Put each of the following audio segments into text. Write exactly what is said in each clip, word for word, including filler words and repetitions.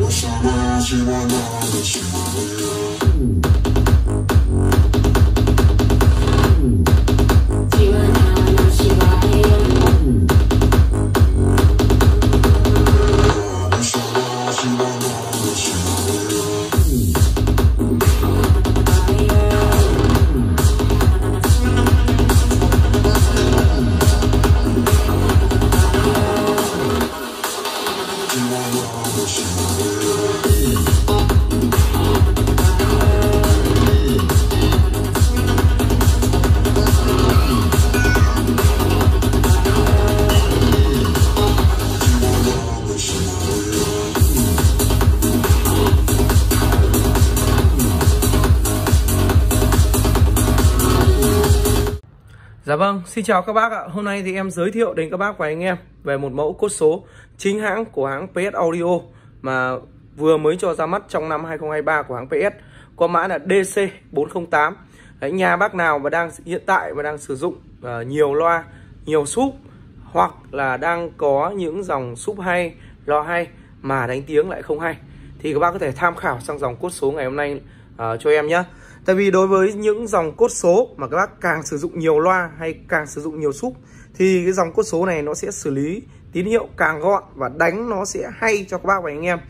Dạ vâng, xin chào các bác ạ. Hôm nay thì em giới thiệu đến các bác và anh em về một mẫu cốt số chính hãng của hãng pê ét Audio mà vừa mới cho ra mắt trong năm hai không hai ba của hãng pê ét, có mã là D C bốn không tám. Đấy, nhà bác nào mà đang hiện tại mà đang sử dụng uh, nhiều loa, nhiều súp, hoặc là đang có những dòng súp hay, loa hay mà đánh tiếng lại không hay, thì các bác có thể tham khảo sang dòng cốt số ngày hôm nay uh, cho em nhé. Tại vì đối với những dòng cốt số mà các bác càng sử dụng nhiều loa hay càng sử dụng nhiều súp thì cái dòng cốt số này nó sẽ xử lý tín hiệu càng gọn và đánh nó sẽ hay cho các bác và anh em.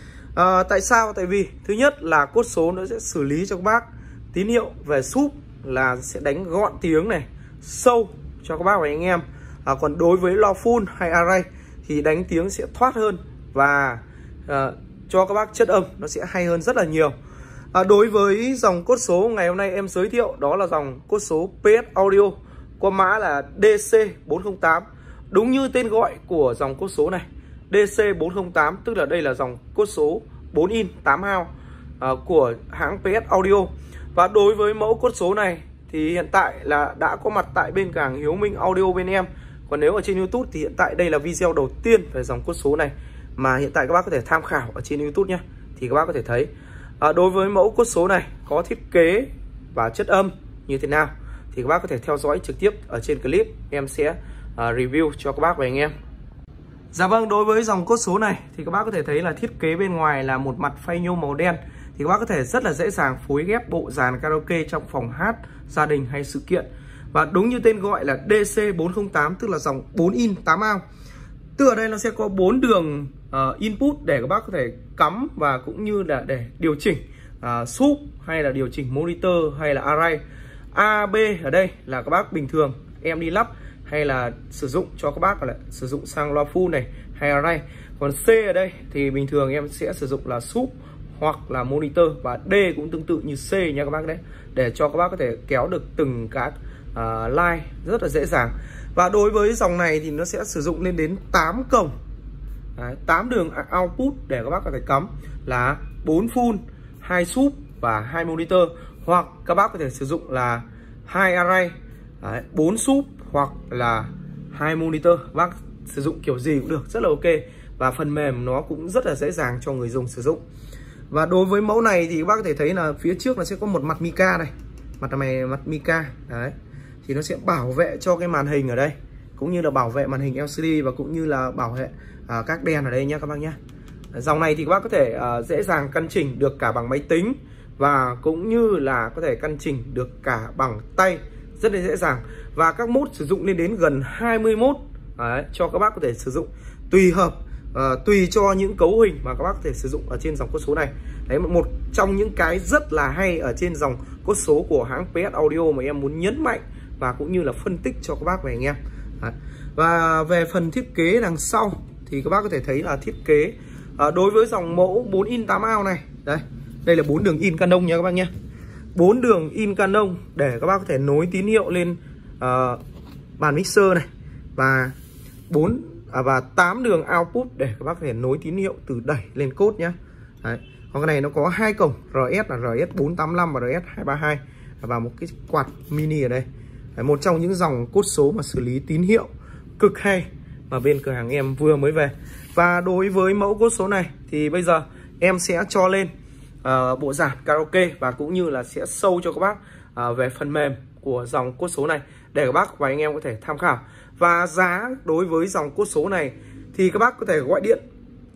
à, Tại sao? Tại vì thứ nhất là cốt số nó sẽ xử lý cho các bác tín hiệu về súp là sẽ đánh gọn tiếng này, sâu cho các bác và anh em. à, Còn đối với loa full hay array thì đánh tiếng sẽ thoát hơn và à, cho các bác chất âm nó sẽ hay hơn rất là nhiều. À, đối với dòng cốt số ngày hôm nay em giới thiệu đó là dòng cốt số pê ét Audio có mã là D C bốn không tám. Đúng như tên gọi của dòng cốt số này, D C bốn không tám, tức là đây là dòng cốt số bốn in tám house à, của hãng pê ét Audio. Và đối với mẫu cốt số này thì hiện tại là đã có mặt tại bên cảng Hiếu Minh Audio bên em. Còn nếu ở trên YouTube thì hiện tại đây là video đầu tiên về dòng cốt số này mà hiện tại các bác có thể tham khảo ở trên YouTube nhé. Thì các bác có thể thấy À, đối với mẫu cốt số này có thiết kế và chất âm như thế nào thì các bác có thể theo dõi trực tiếp ở trên clip, em sẽ uh, review cho các bác và anh em. Dạ vâng, đối với dòng cốt số này thì các bác có thể thấy là thiết kế bên ngoài là một mặt phay nhôm màu đen, thì các bác có thể rất là dễ dàng phối ghép bộ dàn karaoke trong phòng hát, gia đình hay sự kiện. Và đúng như tên gọi là D C bốn không tám, tức là dòng bốn in tám house. Từ ở đây nó sẽ có bốn đường uh, input để các bác có thể cắm và cũng như là để điều chỉnh uh, súp hay là điều chỉnh monitor hay là array. A, B ở đây là các bác bình thường em đi lắp hay là sử dụng cho các bác là sử dụng sang loa full này hay array. Còn C ở đây thì bình thường em sẽ sử dụng là súp hoặc là monitor, và D cũng tương tự như C nha các bác đấy, để cho các bác có thể kéo được từng các uh, line rất là dễ dàng. Và đối với dòng này thì nó sẽ sử dụng lên đến tám cổng, đấy, tám đường output để các bác có thể cắm là bốn full, hai súp và hai monitor, hoặc các bác có thể sử dụng là hai array, bốn súp hoặc là hai monitor. Các bác sử dụng kiểu gì cũng được, rất là ok, và phần mềm nó cũng rất là dễ dàng cho người dùng sử dụng. Và đối với mẫu này thì các bác có thể thấy là phía trước nó sẽ có một mặt mica này, mặt này mặt mica đấy, thì nó sẽ bảo vệ cho cái màn hình ở đây, cũng như là bảo vệ màn hình L C D và cũng như là bảo vệ à, các đèn ở đây nhé các bác nhé. Dòng này thì các bác có thể à, dễ dàng căn chỉnh được cả bằng máy tính và cũng như là có thể căn chỉnh được cả bằng tay rất là dễ dàng. Và các mốt sử dụng lên đến gần hai mươi mốt đấy, cho các bác có thể sử dụng tùy hợp, à, tùy cho những cấu hình mà các bác có thể sử dụng ở trên dòng cốt số này. Đấy, một trong những cái rất là hay ở trên dòng cốt số của hãng pê ét Audio mà em muốn nhấn mạnh và cũng như là phân tích cho các bác và anh em. Đấy. Và về phần thiết kế đằng sau thì các bác có thể thấy là thiết kế à, đối với dòng mẫu bốn in tám house này, đây đây là bốn đường in Canon nha các bác nhé, bốn đường in Canon để các bác có thể nối tín hiệu lên uh, bàn mixer này, và bốn à, và tám đường output để các bác có thể nối tín hiệu từ đẩy lên cốt nhé. Đấy. Còn cái này nó có hai cổng R S là R S bốn tám lăm và R S hai ba hai, và một cái quạt mini ở đây. Đấy, một trong những dòng cốt số mà xử lý tín hiệu cực hay mà bên cửa hàng em vừa mới về. Và đối với mẫu cốt số này thì bây giờ em sẽ cho lên uh, bộ dàn karaoke và cũng như là sẽ show cho các bác uh, về phần mềm của dòng cốt số này để các bác và anh em có thể tham khảo. Và giá đối với dòng cốt số này thì các bác có thể gọi điện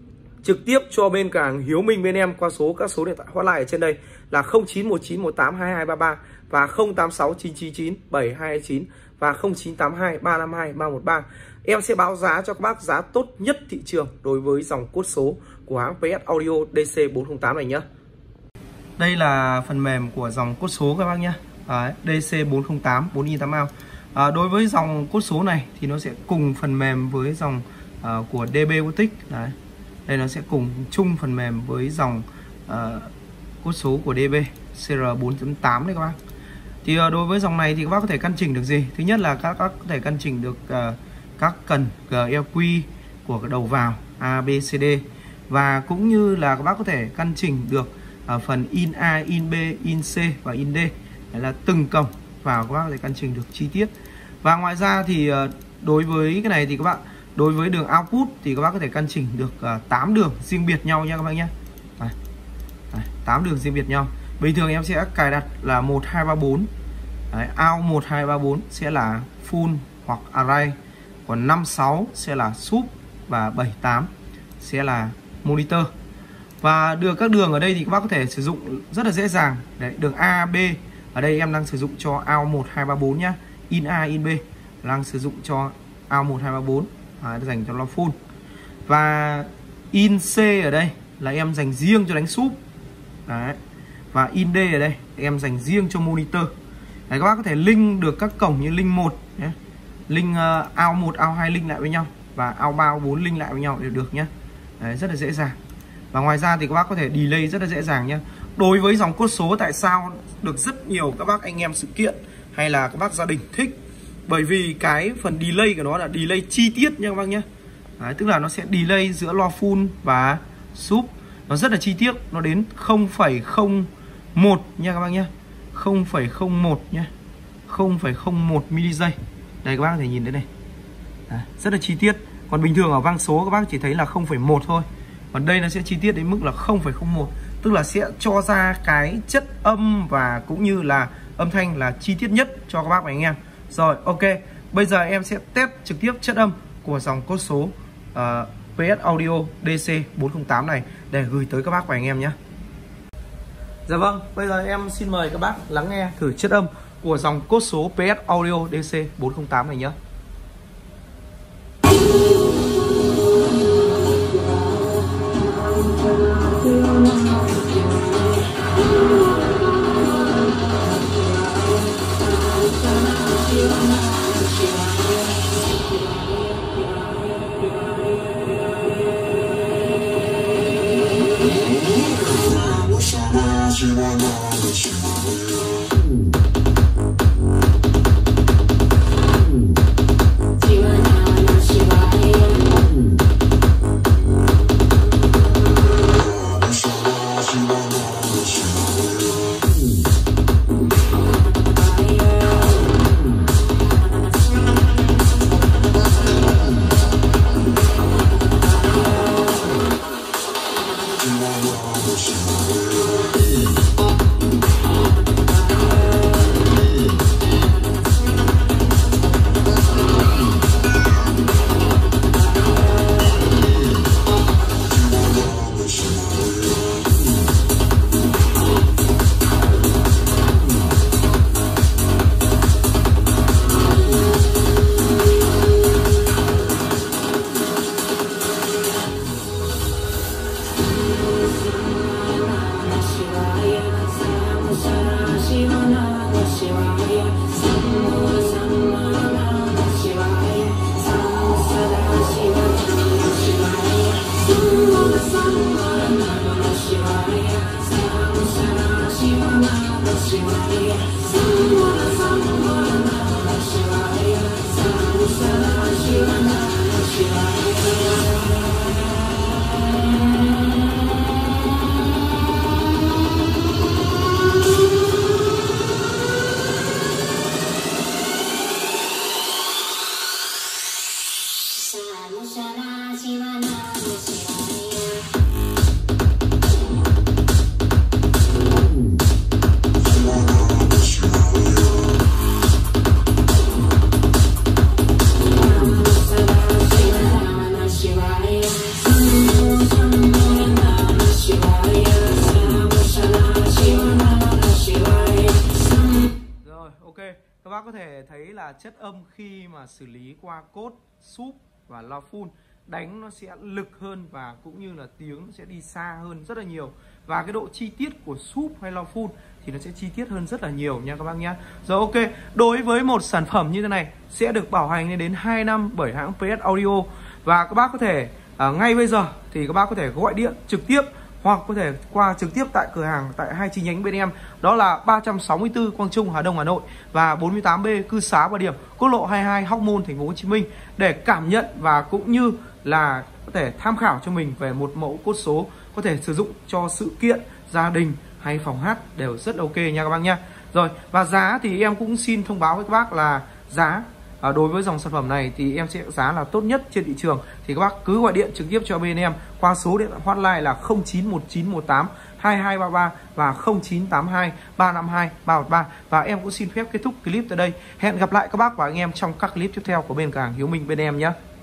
trực tiếp cho bên cửa hàng Hiếu Minh bên em qua số các số điện thoại hotline ở trên đây là không chín một chín một tám hai hai ba ba và không tám sáu chín chín chín bảy hai chín và không chín tám hai ba năm hai ba một ba. Em sẽ báo giá cho các bác giá tốt nhất thị trường đối với dòng cốt số của hãng pê ét Audio D C bốn không tám này nhé. Đây là phần mềm của dòng cốt số các bác nhé. Đấy, D C bốn không tám bốn in tám ao. À, đối với dòng cốt số này thì nó sẽ cùng phần mềm với dòng uh, của đê bê Boutique. Đấy. Đây nó sẽ cùng chung phần mềm với dòng uh, cốt số của đê bê C R bốn chấm tám đấy các bác. Thì uh, đối với dòng này thì các bác có thể căn chỉnh được gì? Thứ nhất là các bác có thể căn chỉnh được uh, các cần giê lờ quy của cái đầu vào A, B, C, D, và cũng như là các bác có thể căn chỉnh được uh, phần in A, in B, in C và in D. Đấy là từng cổng vào các bác có thể căn chỉnh được chi tiết. Và ngoài ra thì uh, đối với cái này thì các bạn đối với đường output thì các bác có thể căn chỉnh được uh, tám đường riêng biệt nhau nha các bác nhé. Đây. Đây, tám đường riêng biệt nhau. Bình thường em sẽ cài đặt là một hai ba bốn. Đấy, out một hai ba bốn sẽ là full hoặc array. Còn năm sáu sẽ là sub và bảy tám sẽ là monitor. Và được các đường ở đây thì các bác có thể sử dụng rất là dễ dàng. Đấy, đường A, B ở đây em đang sử dụng cho out một hai ba bốn nhá. In A, in B đang sử dụng cho out một hai ba bốn. Đấy, dành cho lo full. Và in C ở đây là em dành riêng cho đánh sub. Đấy. Và in D ở đây em dành riêng cho monitor. Đấy, các bác có thể link được các cổng như link một nhé. Link uh, out một, out hai link lại với nhau và out ba, out bốn link lại với nhau đều được nhé. Đấy, rất là dễ dàng. Và ngoài ra thì các bác có thể delay rất là dễ dàng nhé. Đối với dòng cốt số tại sao được rất nhiều các bác anh em sự kiện hay là các bác gia đình thích? Bởi vì cái phần delay của nó là delay chi tiết nha các bác nhé. Đấy, tức là nó sẽ delay giữa lo full và sub. Nó rất là chi tiết, nó đến không phẩy không một nha các bác nhé. không phẩy không một nhé. không phẩy không một mi-li-giây. Đây các bác có thể nhìn thấy đây. Đấy, rất là chi tiết. Còn bình thường ở vang số các bác chỉ thấy là không phẩy một thôi. Còn đây nó sẽ chi tiết đến mức là không phẩy không một. Tức là sẽ cho ra cái chất âm và cũng như là âm thanh là chi tiết nhất cho các bác và anh em. Rồi, ok. Bây giờ em sẽ test trực tiếp chất âm của dòng cốt số uh, pê ét Audio D C bốn không tám này để gửi tới các bác và anh em nhé. Dạ vâng, bây giờ em xin mời các bác lắng nghe thử chất âm của dòng cốt số pê ét Audio D C bốn không tám này nhé. là chất âm khi mà xử lý qua cốt, súp và loa full, đánh nó sẽ lực hơn và cũng như là tiếng nó sẽ đi xa hơn rất là nhiều. Và cái độ chi tiết của súp hay loa full thì nó sẽ chi tiết hơn rất là nhiều nha các bác nhé. Rồi ok, đối với một sản phẩm như thế này sẽ được bảo hành lên đến hai năm bởi hãng pê ét Audio. Và các bác có thể à, ngay bây giờ thì các bác có thể gọi điện trực tiếp hoặc có thể qua trực tiếp tại cửa hàng tại hai chi nhánh bên em, đó là ba trăm sáu mươi tư Quang Trung, Hà Đông, Hà Nội và bốn mươi tám B Cư Xá Bà Điểm, quốc lộ hai mươi hai, Hóc Môn, thành phố Hồ Chí Minh, để cảm nhận và cũng như là có thể tham khảo cho mình về một mẫu cốt số có thể sử dụng cho sự kiện, gia đình hay phòng hát đều rất ok nha các bác nha. Rồi, và giá thì em cũng xin thông báo với các bác là giá À, đối với dòng sản phẩm này thì em sẽ giá là tốt nhất trên thị trường, thì các bác cứ gọi điện trực tiếp cho bên em qua số điện thoại hotline là không chín một chín một tám hai hai ba ba và không chín tám hai ba năm hai ba một ba. Và em cũng xin phép kết thúc clip tại đây. Hẹn gặp lại các bác và anh em trong các clip tiếp theo của bên cửa hàng Hiếu Minh bên em nhé.